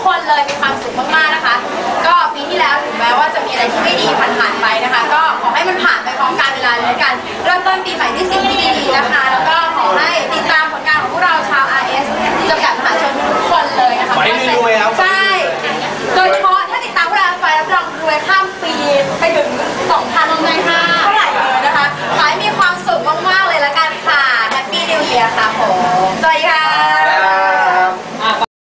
คนเลยมีความสุขมากๆนะคะก็ปีที่แล้วถึงแม้ว่าจะมีอะไรที่ไม่ดีผ่านไปนะคะก็ขอให้มันผ่านไปพร้อมกันเวลาเลยกันเริ่มต้นปีใหม่ด้วยสิ่งที่ดีๆนะคะแล้วก็ขอให้ติดตามผลงานของพวกเราช